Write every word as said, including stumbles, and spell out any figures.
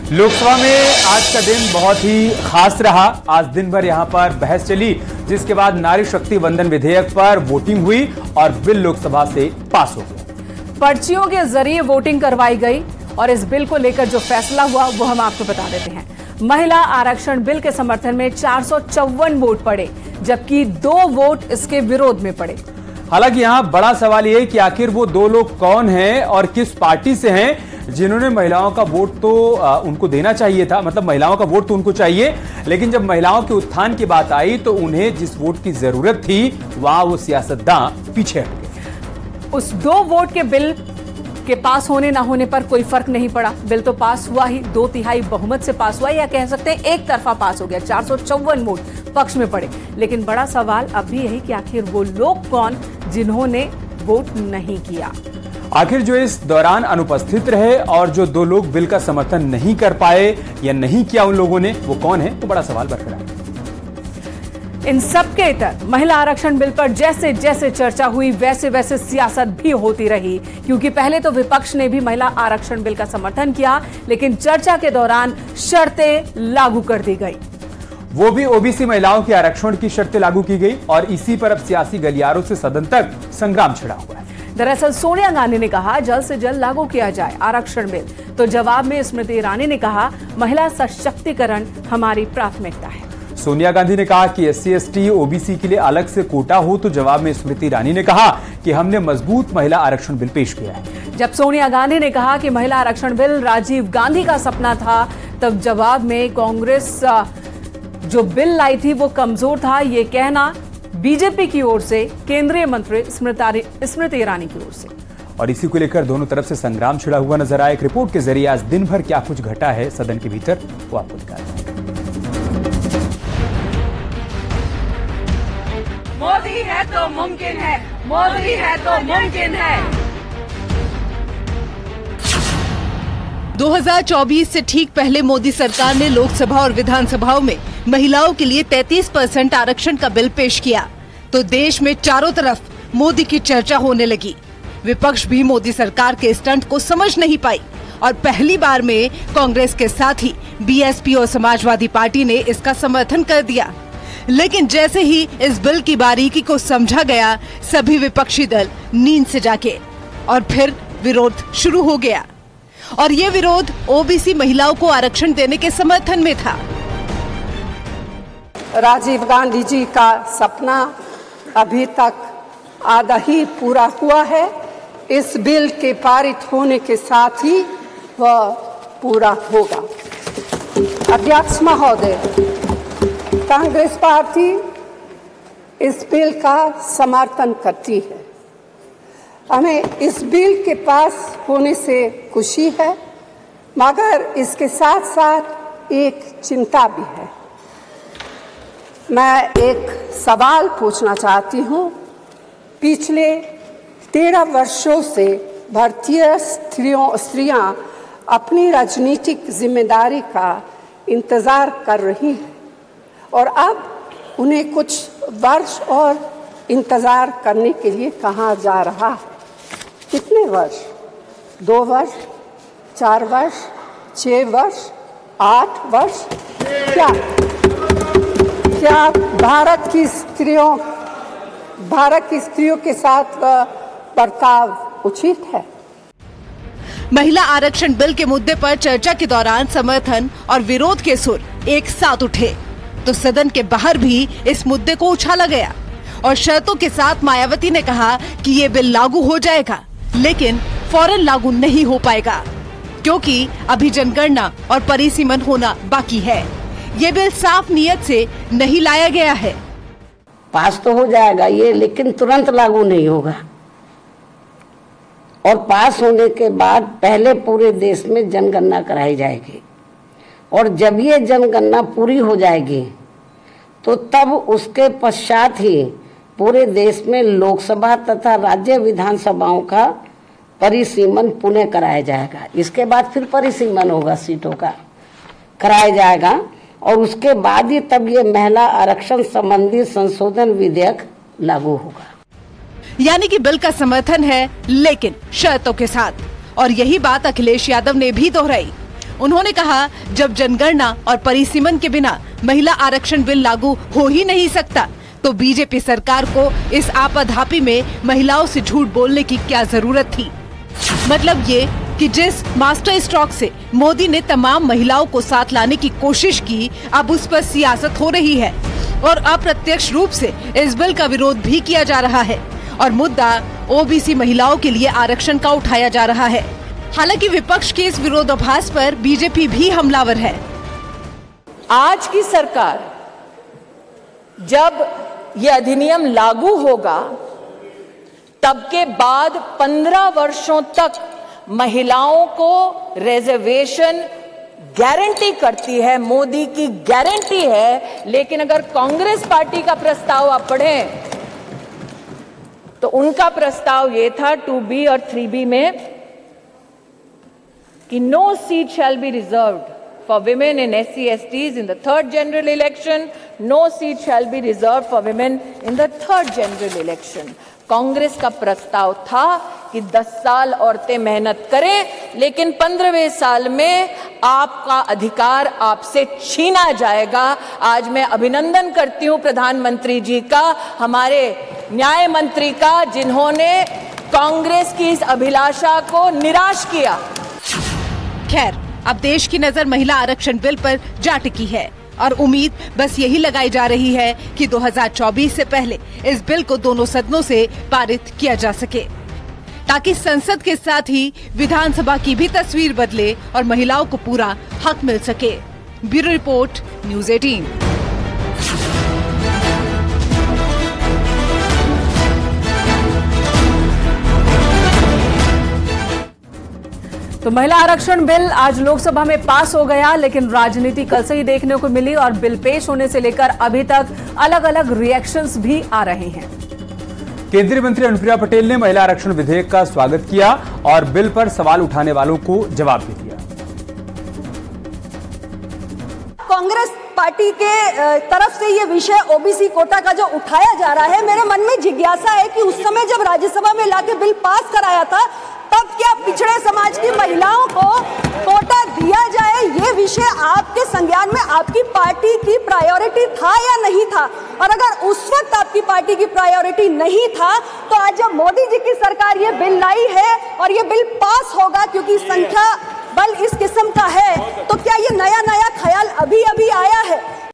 लोकसभा में आज का दिन बहुत ही खास रहा। आज दिन भर यहां पर बहस चली, जिसके बाद नारी शक्ति वंदन विधेयक पर वोटिंग हुई और बिल लोकसभा से पास हो गया। पर्चियों के जरिए वोटिंग करवाई गई और इस बिल को लेकर जो फैसला हुआ वो हम आपको बता देते हैं। महिला आरक्षण बिल के समर्थन में चार सौ चौवन वोट पड़े, जबकि दो वोट इसके विरोध में पड़े। हालांकि यहां बड़ा सवाल यह है कि आखिर वो दो लोग कौन हैं और किस पार्टी से हैं जिन्होंने महिलाओं का वोट तो आ, उनको देना चाहिए था, मतलब महिलाओं का वोट तो उनको चाहिए, लेकिन जब महिलाओं के उत्थान की बात आई तो उन्हें जिस वोट की जरूरत थी वहां वो सियासतदान पीछे हट गए। उस दो वोट के बिल के पास होने ना होने पर कोई फर्क नहीं पड़ा। बिल तो पास हुआ ही, दो तिहाई बहुमत से पास हुआ, या कह सकते हैं एक तरफा पास हो गया। चार सौ चौवन वोट पक्ष में पड़े, लेकिन बड़ा सवाल अब भी यही कि आखिर वो लोग कौन जिन्होंने वोट नहीं किया। आखिर जो इस दौरान अनुपस्थित रहे और जो दो लोग बिल का समर्थन नहीं कर पाए या नहीं किया उन लोगों ने, वो कौन है, तो बड़ा सवाल बरकरार है। इन सबके इतर महिला आरक्षण बिल पर जैसे जैसे चर्चा हुई वैसे वैसे सियासत भी होती रही, क्योंकि पहले तो विपक्ष ने भी महिला आरक्षण बिल का समर्थन किया, लेकिन चर्चा के दौरान शर्तें लागू कर दी गई। वो भी ओबीसी महिलाओं के आरक्षण की शर्तें लागू की गई और इसी पर अब सियासी गलियारों से सदन तक संग्राम छिड़ा हुआ है। दरअसल सोनिया गांधी ने कहा जल्द से जल्द लागू किया जाए आरक्षण बिल, तो जवाब में स्मृति ईरानी ने कहा महिला सशक्तिकरण हमारी प्राथमिकता है। सोनिया गांधी ने कहा कि S C S T OBC के लिए अलग से कोटा हो, तो जवाब में स्मृति ईरानी ने कहा कि हमने मजबूत महिला आरक्षण बिल पेश किया है। जब सोनिया गांधी ने कहा कि महिला आरक्षण बिल राजीव गांधी का सपना था, तब जवाब में कांग्रेस जो बिल लाई थी वो कमजोर था, ये कहना बीजेपी की ओर से केंद्रीय मंत्री स्मृति ईरानी की ओर से। और इसी को लेकर दोनों तरफ से संग्राम छिड़ा हुआ नजर आया। एक रिपोर्ट के जरिए आज दिन भर क्या कुछ घटा है सदन के भीतर, वो आपको दिखा रहे हैं। मोदी है तो मुमकिन है, मोदी है तो मुमकिन है। दो हज़ार चौबीस से ठीक पहले मोदी सरकार ने लोकसभा और विधानसभाओं में महिलाओं के लिए तैंतीस परसेंट आरक्षण का बिल पेश किया, तो देश में चारों तरफ मोदी की चर्चा होने लगी। विपक्ष भी मोदी सरकार के स्टंट को समझ नहीं पाई और पहली बार में कांग्रेस के साथ ही बी एस पी और समाजवादी पार्टी ने इसका समर्थन कर दिया। लेकिन जैसे ही इस बिल की बारीकी को समझा गया, सभी विपक्षी दल नींद से जागे और फिर विरोध शुरू हो गया। और ये विरोध ओबीसी महिलाओं को आरक्षण देने के समर्थन में था। राजीव गांधी जी का सपना अभी तक आधा ही पूरा हुआ है। इस बिल के पारित होने के साथ ही वह पूरा होगा। अध्यक्ष महोदय, कांग्रेस पार्टी इस बिल का समर्थन करती है। हमें इस बिल के पास होने से खुशी है, मगर इसके साथ साथ एक चिंता भी है। मैं एक सवाल पूछना चाहती हूँ। पिछले तेरह वर्षों से भारतीय स्त्रियों स्त्रियां अपनी राजनीतिक जिम्मेदारी का इंतज़ार कर रही हैं और अब उन्हें कुछ वर्ष और इंतज़ार करने के लिए कहा जा रहा है। कितने वर्ष? दो वर्ष, चार वर्ष, छः वर्ष, आठ वर्ष? क्या क्या भारत की स्त्रियों भारत की स्त्रियों के साथ बर्ताव उचित है? महिला आरक्षण बिल के मुद्दे पर चर्चा के दौरान समर्थन और विरोध के सुर एक साथ उठे, तो सदन के बाहर भी इस मुद्दे को उछाला गया और शर्तों के साथ मायावती ने कहा कि ये बिल लागू हो जाएगा, लेकिन फौरन लागू नहीं हो पाएगा क्योंकि अभी जनगणना और परिसीमन होना बाकी है। ये बिल साफ नियत से नहीं लाया गया है। पास तो हो जाएगा ये, लेकिन तुरंत लागू नहीं होगा। और पास होने के बाद पहले पूरे देश में जनगणना कराई जाएगी और जब ये जनगणना पूरी हो जाएगी तो तब उसके पश्चात ही पूरे देश में लोकसभा तथा राज्य विधानसभाओं का परिसीमन पुनः कराया जाएगा। इसके बाद फिर परिसीमन होगा, सीटों का कराया जाएगा और उसके बाद ही तब ये महिला आरक्षण संबंधी संशोधन विधेयक लागू होगा। यानी कि बिल का समर्थन है, लेकिन शर्तों के साथ। और यही बात अखिलेश यादव ने भी दोहराई। उन्होंने कहा, जब जनगणना और परिसीमन के बिना महिला आरक्षण बिल लागू हो ही नहीं सकता, तो बीजेपी सरकार को इस आपाधापी में महिलाओं से झूठ बोलने की क्या जरूरत थी। मतलब ये कि जिस मास्टर स्ट्रोक से मोदी ने तमाम महिलाओं को साथ लाने की कोशिश की, अब उस पर सियासत हो रही है और अप्रत्यक्ष रूप से इस बिल का विरोध भी किया जा रहा है और मुद्दा ओबीसी महिलाओं के लिए आरक्षण का उठाया जा रहा है। हालांकि विपक्ष के इस विरोधाभास पर बीजेपी भी हमलावर है। आज की सरकार जब ये अधिनियम लागू होगा, तब के बाद पंद्रह वर्षों तक महिलाओं को रिजर्वेशन गारंटी करती है, मोदी की गारंटी है। लेकिन अगर कांग्रेस पार्टी का प्रस्ताव आप पढ़ें तो उनका प्रस्ताव ये था टू बी और थ्री बी में कि no seat shall be reserved for women and S C S Ts in the third general election, no seat shall be reserved for women in the third general election. Congress का प्रस्ताव था कि दस साल औरतें मेहनत करें, लेकिन पंद्रहवें साल में आपका अधिकार आपसे छीना जाएगा। आज मैं अभिनंदन करती हूं प्रधानमंत्री जी का, हमारे न्याय मंत्री का, जिन्होंने कांग्रेस की इस अभिलाषा को निराश किया। खैर, अब देश की नजर महिला आरक्षण बिल पर जा टिकी है और उम्मीद बस यही लगाई जा रही है कि दो हज़ार चौबीस से पहले इस बिल को दोनों सदनों से पारित किया जा सके, ताकि संसद के साथ ही विधानसभा की भी तस्वीर बदले और महिलाओं को पूरा हक मिल सके। ब्यूरो रिपोर्ट, न्यूज़ अठारह। तो महिला आरक्षण बिल आज लोकसभा में पास हो गया, लेकिन राजनीति कल से ही देखने को मिली और बिल पेश होने से लेकर अभी तक अलग अलग रिएक्शंस भी आ रहे हैं। केंद्रीय मंत्री अनुप्रिया पटेल ने महिला आरक्षण विधेयक का स्वागत किया और बिल पर सवाल उठाने वालों को जवाब भी दिया। कांग्रेस पार्टी के तरफ से ये विषय ओबीसी कोटा का जो उठाया जा रहा है, मेरे मन में जिज्ञासा है कि उस समय जब राज्यसभा में लाके बिल पास कराया था, तब क्या पिछड़े समाज की महिलाओं को कोटा दिया जाए, ये विषय आपके संज्ञान में आपकी पार्टी की प्रायोरिटी था या नहीं था? और अगर उस वक्त आपकी पार्टी की प्रायोरिटी नहीं था, तो आज जब मोदी जी की सरकार ये बिल लाई है और ये बिल पास होगा क्योंकि संख्या बल इस किस्म का है, तो क्या ये नया नया ख्याल अभी अभी आया है?